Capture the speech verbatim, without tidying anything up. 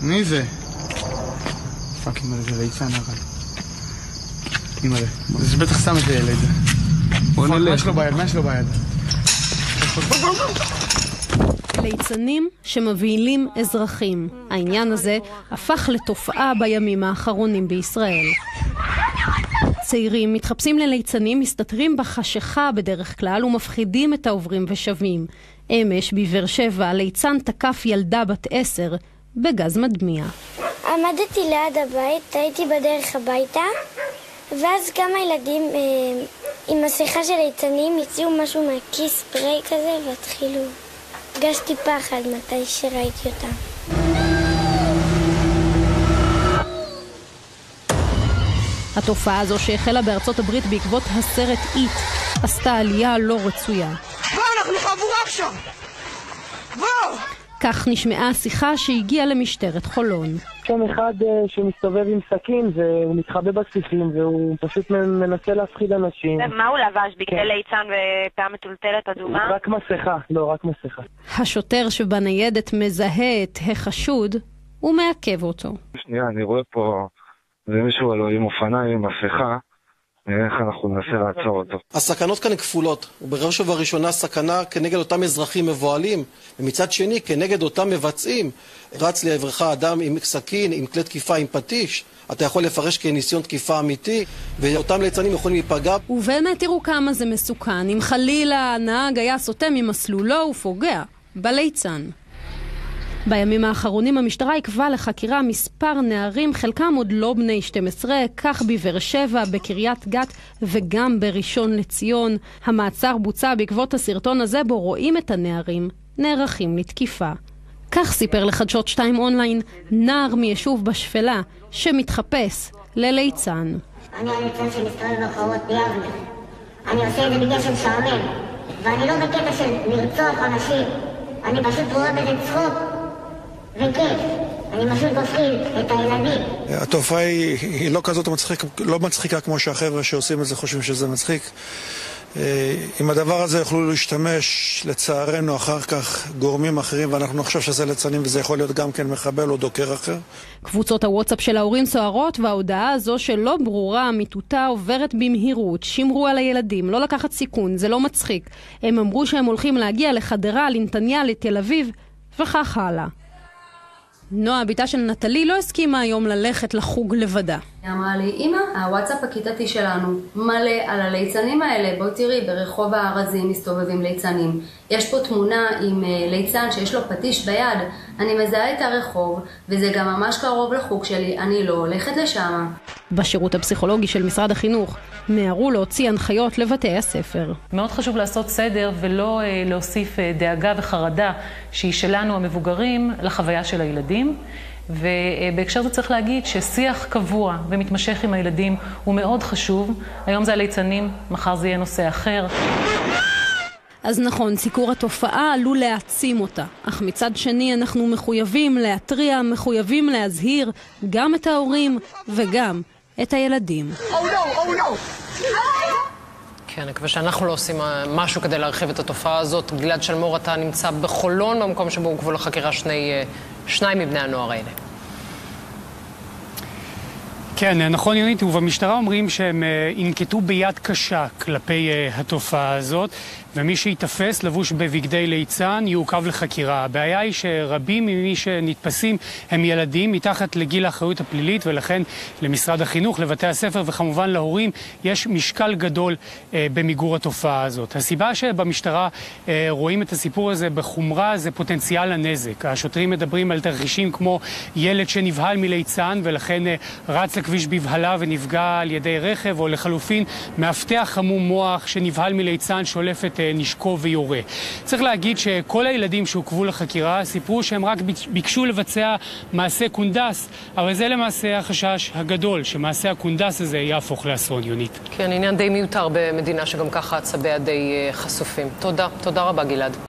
מי זה? פאק, אימא, זה ליצן אבל. אימא, זה בטח סתם את הילד. בוא נלך. מה שלו ביד? מה שלו ביד? ליצנים שמבהילים אזרחים. העניין הזה הפך לתופעה בימים האחרונים בישראל. צעירים מתחפשים לליצנים, מסתתרים בחשיכה בדרך כלל ומפחידים את העוברים ושבים. אמש בבאר שבע ליצן תקף ילדה בת עשר בגז מדמיע. עמדתי ליד הבית, הייתי בדרך הביתה, ואז כמה ילדים אה, עם מסכה של ליצנים הציעו משהו מהכיס, ספרי כזה, והתחילו. הרגשתי פחד מתי שראיתי אותם. התופעה הזו שהחלה בארצות הברית בעקבות הסרט איט עשתה עלייה לא רצויה. בוא, אנחנו חבורה עכשיו! בוא! כך נשמעה השיחה שהגיעה למשטרת חולון. שם אחד שמסתובב עם סכין והוא מתחבא בספיחים והוא פשוט מנסה להפחיד אנשים. מה הוא לבש? בגלל ליצן ופעה מטולטלת אדומה? רק מסכה, לא, רק מסכה. השוטר שבניידת מזהה את החשוד ומעכב אותו. שנייה, אני רואה פה זה מישהו עלו עם אופניים, עם מסכה. איך אנחנו ננסה לעצור אותו. הסכנות כאן כפולות, ובראש ובראשונה סכנה כנגד אותם אזרחים מבועלים, ומצד שני כנגד אותם מבצעים. רץ לעברך אדם עם סכין, עם כלי תקיפה, עם פטיש, אתה יכול לפרש כניסיון תקיפה אמיתי, ואותם ליצנים יכולים להיפגע. ובאמת תראו כמה זה מסוכן, אם חלילה הנהג היה סוטה ממסלולו ופוגע בליצן. בימים האחרונים המשטרה עקבה לחקירה מספר נערים, חלקם עוד לא בני שתים עשרה, כך בבאר שבע, בקריית גת וגם בראשון לציון. המעצר בוצע בעקבות הסרטון הזה בו רואים את הנערים נערכים לתקיפה. כך סיפר לחדשות שתיים אונליין נער מיישוב בשפלה שמתחפש לליצן. אני הליצן שמסתובב ברחובות ביבנה. אני עושה את זה בגלל שמשעמם, ואני לא בקטע של לרצוח אנשים. אני פשוט רואה בזה צחוק וכיף. אני פשוט מפחיד את הילדים. התופעה היא, היא לא כזאת מצחיק, לא מצחיקה כמו שהחבר'ה שעושים את זה חושבים שזה מצחיק. עם הדבר הזה יוכלו להשתמש לצערנו אחר כך גורמים אחרים, ואנחנו נחשוב שזה ליצנים וזה יכול להיות גם כן מחבל או דוקר אחר. קבוצות הוואטסאפ של ההורים סוערות, וההודעה הזו שלא ברורה אמיתותה עוברת במהירות. שמרו על הילדים, לא לקחת סיכון, זה לא מצחיק. הם אמרו שהם הולכים להגיע לחדרה, לנתניה, לתל אביב וכך הלאה. נועה, ביתה של נטלי, לא הסכימה היום ללכת לחוג לבדה. היא אמרה לי, אמא, הוואטסאפ הכיתתי שלנו מלא על הליצנים האלה. בואי תראי, ברחוב הארזים מסתובבים ליצנים. יש פה תמונה עם ליצן שיש לו פטיש ביד. אני מזהה את הרחוב, וזה גם ממש קרוב לחוג שלי. אני לא הולכת לשם. בשירות הפסיכולוגי של משרד החינוך נערו להוציא הנחיות לבתי הספר. מאוד חשוב לעשות סדר ולא להוסיף דאגה וחרדה שהיא שלנו המבוגרים לחוויה של הילדים. ובהקשר זה צריך להגיד ששיח קבוע ומתמשך עם הילדים הוא מאוד חשוב. היום זה הליצנים, מחר זה יהיה נושא אחר. אז נכון, סיקור התופעה עלול להעצים אותה. אך מצד שני אנחנו מחויבים להתריע, מחויבים להזהיר גם את ההורים וגם את הילדים. Oh no, oh no. כן, אני מקווה שאנחנו לא עושים משהו כדי להרחיב את התופעה הזאת. גלעד שלמור, אתה נמצא בחולון, במקום שבו הוא גבול לחקירה שני, שניים מבני הנוער האלה. כן, נכון יונית, ובמשטרה אומרים שהם ינקטו ביד קשה כלפי התופעה הזאת, ומי שיתפס לבוש בבגדי ליצן יעוכב לחקירה. הבעיה היא שרבים ממי שנתפסים הם ילדים מתחת לגיל האחריות הפלילית, ולכן למשרד החינוך, לבתי הספר וכמובן להורים יש משקל גדול אה, במיגור התופעה הזאת. הסיבה שבמשטרה אה, רואים את הסיפור הזה בחומרה זה פוטנציאל הנזק. השוטרים מדברים על תרחישים כמו ילד שנבהל מליצן ולכן אה, רץ לכביש בבהלה ונפגע על ידי רכב, או לחלופין מאבטח חמום מוח שנבהל מליצן שולף את נשקו ויורה. צריך להגיד שכל הילדים שעוכבו לחקירה סיפרו שהם רק ביקשו לבצע מעשה קונדס, אבל זה למעשה החשש הגדול, שמעשה הקונדס הזה יהפוך לאסון. יונית. כן, עניין די מיותר במדינה שגם ככה עצביה די חשופים. תודה, תודה רבה גלעד.